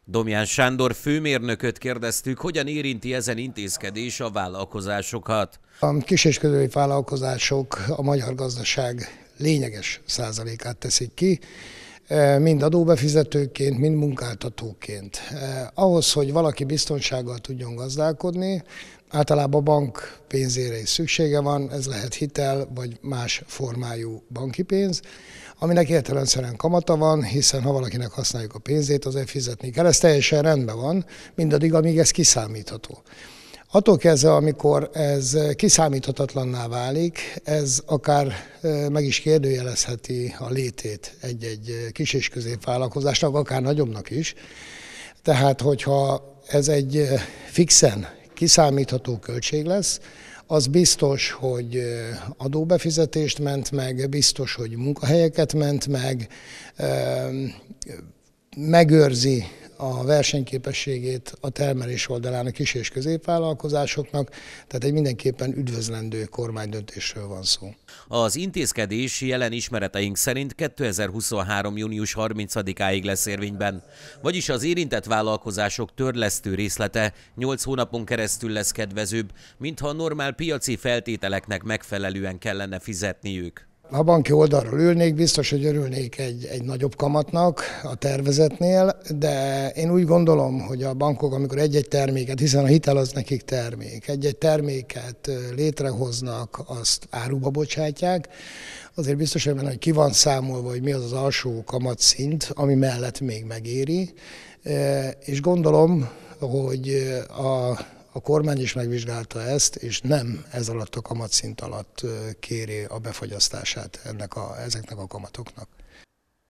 Domján Sándor főmérnököt kérdeztük, hogyan érinti ezen intézkedés a vállalkozásokat. A kis- és középvállalkozások a magyar gazdaság lényeges százalékát teszik ki, mind adóbefizetőként, mind munkáltatóként. Ahhoz, hogy valaki biztonsággal tudjon gazdálkodni, általában bank pénzére is szüksége van, ez lehet hitel vagy más formájú banki pénz, aminek értelemszerűen kamata van, hiszen ha valakinek használjuk a pénzét, azért fizetni kell. Ez teljesen rendben van, mindaddig, amíg ez kiszámítható. Attól kezdve, amikor ez kiszámíthatatlanná válik, ez akár meg is kérdőjelezheti a létét egy kis- és középvállalkozásnak, akár nagyobbnak is. Tehát, hogyha ez egy fixen kiszámítható költség lesz, az biztos, hogy adóbefizetést ment meg, biztos, hogy munkahelyeket ment meg, megőrzi a versenyképességét a termelés oldalán a kis- és középvállalkozásoknak, tehát egy mindenképpen üdvözlendő kormánydöntésről van szó. Az intézkedés jelen ismereteink szerint 2023. június 30-áig lesz érvényben, vagyis az érintett vállalkozások törlesztő részlete 8 hónapon keresztül lesz kedvezőbb, mintha a normál piaci feltételeknek megfelelően kellene fizetniük. Ha banki oldalról ülnék, biztos, hogy örülnék egy nagyobb kamatnak a tervezetnél, de én úgy gondolom, hogy a bankok, amikor egy-egy terméket, hiszen a hitel az nekik termék, egy-egy terméket létrehoznak, azt áruba bocsátják, azért biztos, hogy ki van számolva, hogy mi az az alsó kamatszint, ami mellett még megéri, és gondolom, hogy a kormány is megvizsgálta ezt, és nem ez alatt a kamatszint alatt kéri a befagyasztását ezeknek a kamatoknak.